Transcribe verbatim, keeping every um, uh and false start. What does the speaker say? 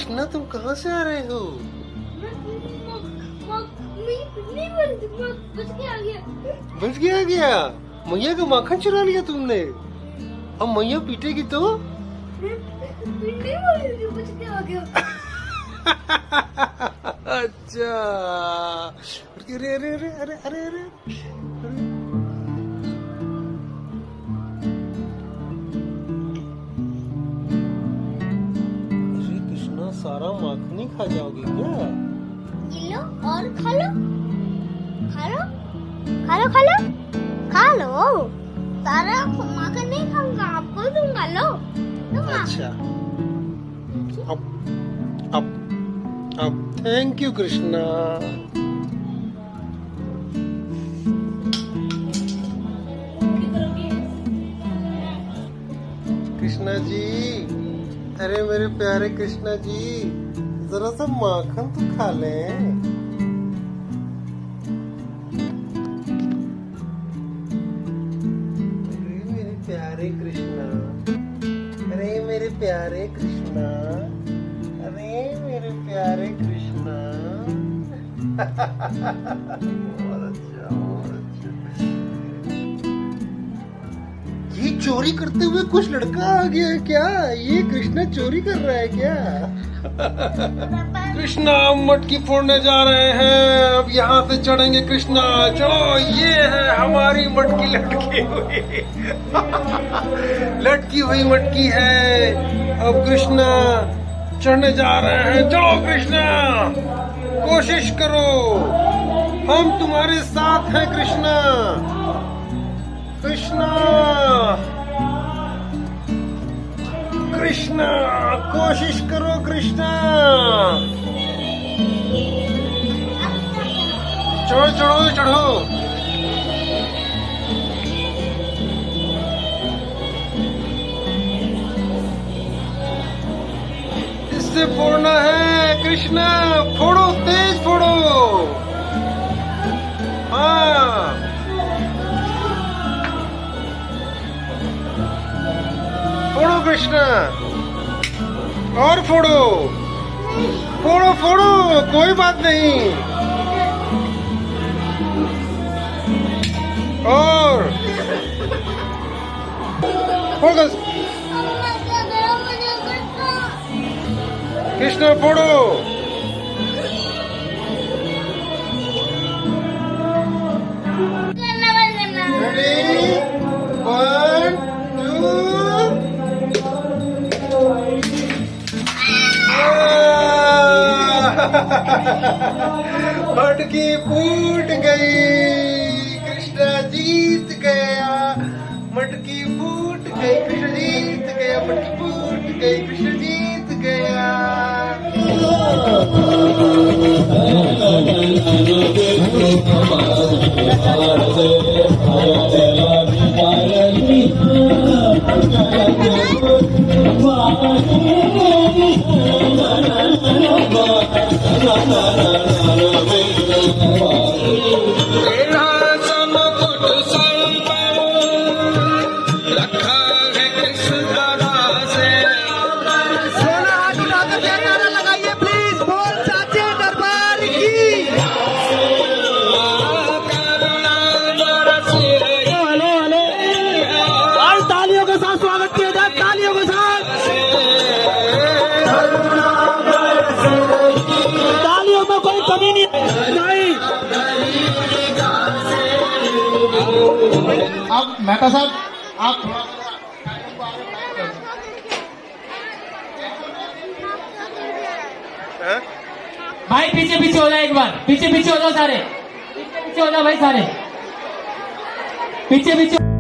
कृष्णा तुम कहाँ से आ रहे हो? बच गया गया बच गया गया मैया का माखन चुरा लिया तुमने। अब मैया पीटेगी तो? बच गया गया। अच्छा अरे अरे अरे अरे अरे अरे अरे कृष्णा सारा माखन ही खा जाओगे क्या? ये लो और खा लो खा लो खा लो खा लो खा लो। सारा माखन नहीं खाऊंगा, आपको दूंगा। लो अच्छा अब अब अब थैंक यू कृष्णा। कृष्णा जी, अरे मेरे प्यारे कृष्णा जी, जरा सा माखन तो खा लें। अरे मेरे प्यारे कृष्णा, अरे मेरे प्यारे कृष्णा, अरे मेरे प्यारे कृष्णा। बहुत अच्छा बहुत अच्छा। ये चोरी करते हुए कुछ लड़का आ गया है क्या? ये कृष्णा चोरी कर रहा है क्या? कृष्णा मटकी फोड़ने जा रहे हैं। अब यहाँ से चढ़ेंगे कृष्णा। चलो ये है हमारी मटकी लटकी हुई लटकी हुई मटकी है। अब कृष्णा चढ़ने जा रहे हैं। चलो कृष्णा कोशिश करो, हम तुम्हारे साथ हैं कृष्णा। कृष्णा कृष्णा कोशिश करो कृष्णा। चढ़ो चढ़ो चढ़ो। इससे फोड़ना है कृष्णा। फोड़ो तेज फोड़ो। हाँ फोड़ो कृष्णा और फोड़ो फोड़ो फोड़ो कोई बात नहीं। और फोड़ कृष्णा फोड़ो। Ready one two. मटकी फूट गई। कृष्णा जीत गया। मटकी फूट गई। कृष्ण जीत गया। मटकी फूट गई। कृष्ण जीत गया। अब मेहता साहब आप भाई पीछे पीछे हो जाए, एक बार पीछे पीछे हो जाओ सारे, पीछे पीछे हो जाओ भाई सारे, पीछे पीछे।